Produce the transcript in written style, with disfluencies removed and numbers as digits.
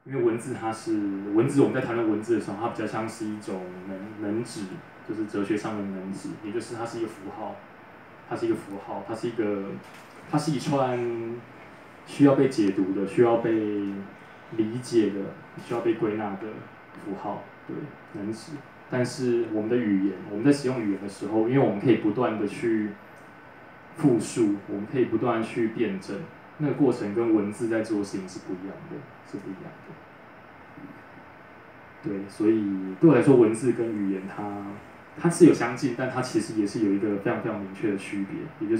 因为文字它是文字，我们在谈论文字的时候，它比较像是一种能指，就是哲学上的能指，也就是它是一个符号，它是一个符号，它是一串需要被解读的、需要被理解的、需要被归纳的符号，对，能指。但是我们的语言，我们在使用语言的时候，因为我们可以不断的去复述，我们可以不断去辩证，那个过程跟文字在做的事情是不一样的，是不一样的。对，所以对我来说，文字跟语言它是有相近，但它其实也是有一个非常非常明确的区别，也就是